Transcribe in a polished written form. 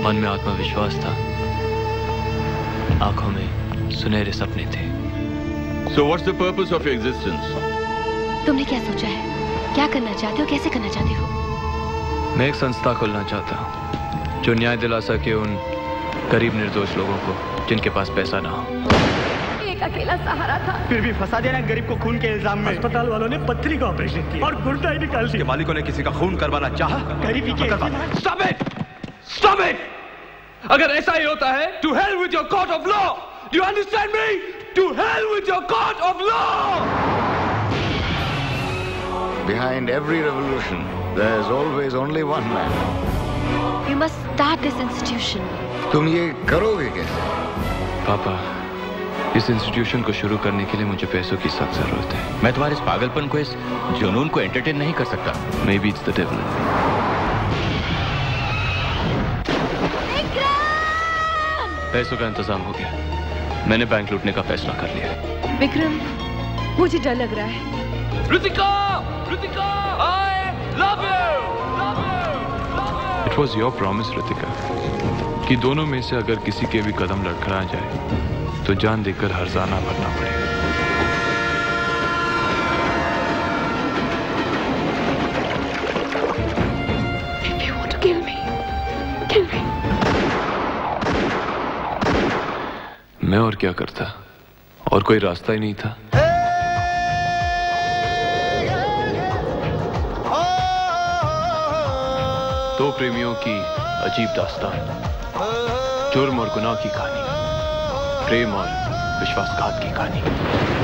मन में आत्मविश्वास था, आंखों में सुनहरे सपने थे। So what's the purpose of your existence? तुमने क्या सोचा है? क्या करना चाहते हो? कैसे करना चाहते हो? मैं एक संस्था खोलना चाहता हूँ जो न्याय दिला सके उन गरीब निर्दोष लोगों को जिनके पास पैसा ना हो। एक अकेला सहारा था, फिर भी फंसा देना गरीब को खून के इल्जाम में। अस्पताल वालों ने पत्थरी का ऑपरेशन किया और गुर्दा ही निकाल दिया। मालिकों ने किसी का खून करवाना चाहा, गरीबी के Stop it! Stop it! अगर ऐसा ही होता है, to hell with your court of law! Do you understand me? To hell with your court of law! Behind every revolution, there's always only one man. You must start this institution. तुम ये करोगे कैसे? पापा, इस institution को शुरू करने के लिए मुझे पैसों की सख्त जरूरत है। मैं तुम्हारे इस पागलपन को, इस जुनून को एंटरटेन नहीं कर सकता। Maybe it's the devil. पैसों का इंतजाम हो गया। मैंने बैंक लूटने का फैसला कर लिया। विक्रम, मुझे डर लग रहा है। Ritika! Ritika! I love you! Love you! Love you! It was your promise, Ritika, कि दोनों में से अगर किसी के भी कदम लड़खड़ा जाए तो जान देकर हर्जाना भरना पड़ेगा। If you want to kill me, kill me. मैं और क्या करता? और कोई रास्ता ही नहीं था। दो प्रेमियों की अजीब दास्तान, जुर्म और गुनाह की कहानी, प्रेम और विश्वासघात की कहानी।